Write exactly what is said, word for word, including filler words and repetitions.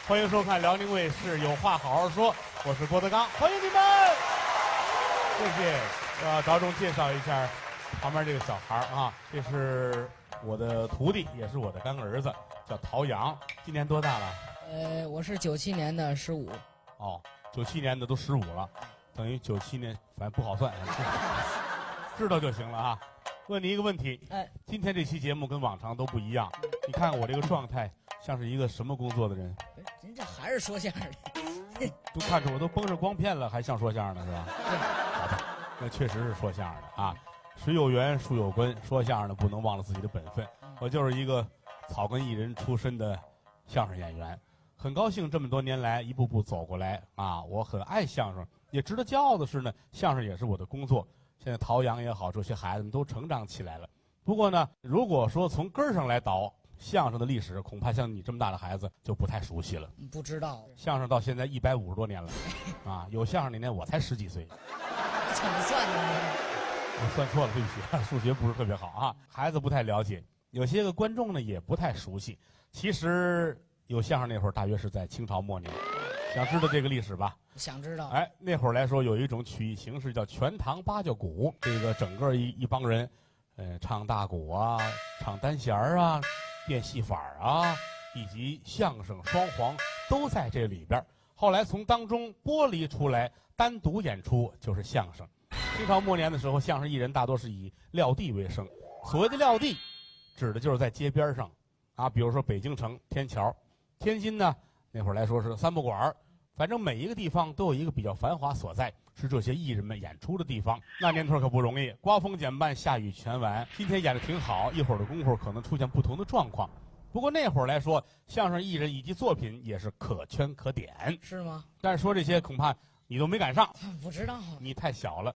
欢迎收看辽宁卫视《有话好好说》，我是郭德纲，欢迎你们，谢谢。呃，着重介绍一下旁边这个小孩啊，这是我的徒弟，也是我的干儿子，叫陶阳，今年多大了？ 呃，我是九七年的十五。 哦，九七年的都十五了，等于九七年，反正不好算，知道就行了啊。问你一个问题， 哎， 今天这期节目跟往常都不一样，你看我这个状态像是一个什么工作的人？ 您这还是说相声的？ 都看出我都绷上光片了，还像说相声的是吧？ 对， 好吧，那确实是说相声的啊。水有源，树有根，说相声的不能忘了自己的本分。我就是一个草根艺人出身的相声演员，很高兴这么多年来一步步走过来啊。我很爱相声，也值得骄傲的是呢，相声也是我的工作。现在陶阳也好，这些孩子们都成长起来了。不过呢，如果说从根儿上来倒，相声的历史恐怕像你这么大的孩子就不太熟悉了。 不知道相声到现在一百五十多年了，啊，有相声那年我才十几岁。 怎么算的呢？ 我算错了，对不起，数学不是特别好啊。孩子不太了解，有些个观众呢也不太熟悉。其实有相声那会儿，大约是在清朝末年。想知道这个历史吧？ 想知道。 哎，那会儿来说有一种曲艺形式叫全唐八角鼓，这个整个一一帮人，呃，唱大鼓啊，唱单弦儿啊，变戏法啊，以及相声双簧都在这里边。后来从当中剥离出来，单独演出就是相声。清朝末年的时候，相声艺人大多是以撂地为生。所谓的撂地，指的就是在街边上，啊，比如说北京城天桥，天津呢那会儿来说是三不管，反正每一个地方都有一个比较繁华所在，是这些艺人们演出的地方。那年头可不容易，刮风减半，下雨全完。今天演的挺好，一会儿的功夫可能出现不同的状况。不过那会儿来说，相声艺人以及作品也是可圈可点， 是吗？ 但是说这些恐怕你都没赶上， 不知道。 你太小了。